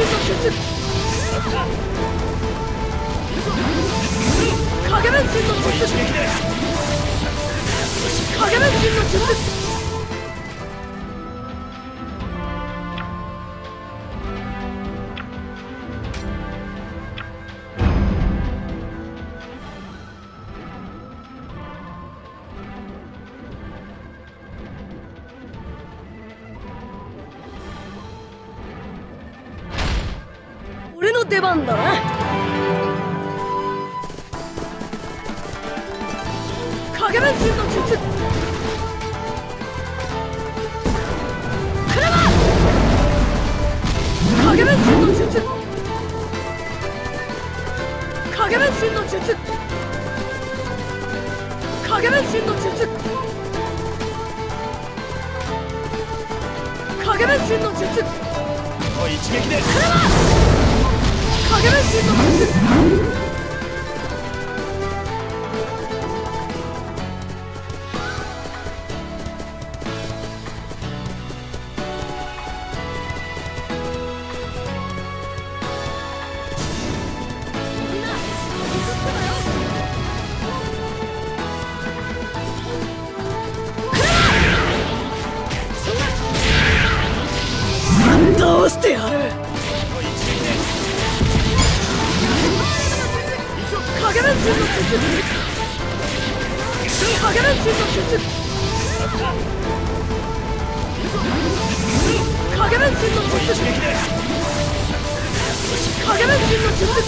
術。影分身の術。影分身の術。俺の出番だな。影分身の術。クラマ影分身の術。影分身の術。影分身の術。影分身の術。 一撃でクラマ影分身の術。倒してやる。影分身の術。影分身の術。影分身の術。影分身の術。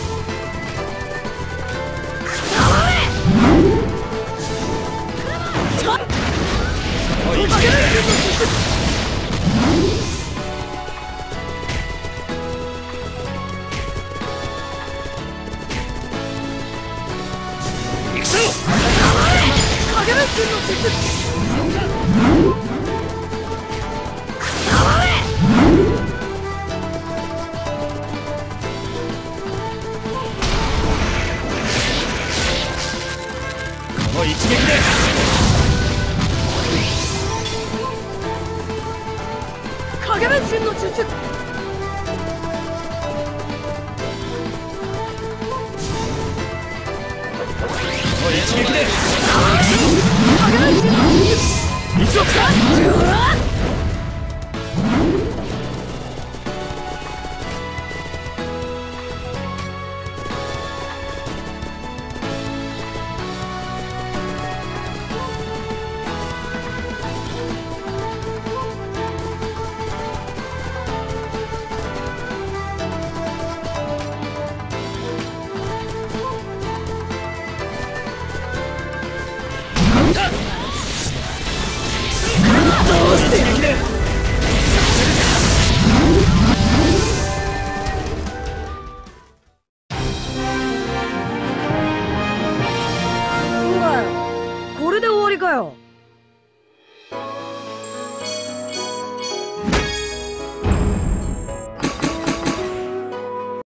影分身の術。 この一撃で影分身の術。 一撃で影分身の術。 一撃かどうして